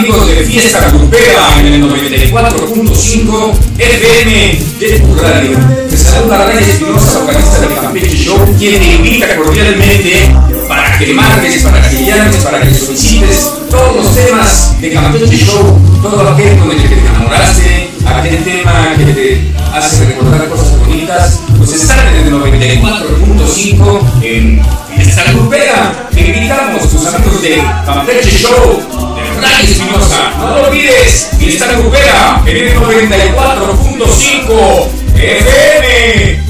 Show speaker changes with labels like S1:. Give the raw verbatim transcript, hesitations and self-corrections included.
S1: amigos de Fiesta Grupera en el noventa y cuatro punto cinco F M de tu radio. Te saluda Ray Espinosa, vocalista del Campeche Show, quien te invita cordialmente para que marques, para que llames, para que solicites todos los temas de Campeche Show, todo aquel con el que te enamoraste, aquel tema que te hace recordar cosas bonitas, pues están en el noventa y cuatro punto cinco en Fiesta Grupera. Te invitamos, tus amigos de Campeche Show, de Ray Espinosa. No lo olvides, Fiesta Grupera en el noventa y cuatro punto cinco F M.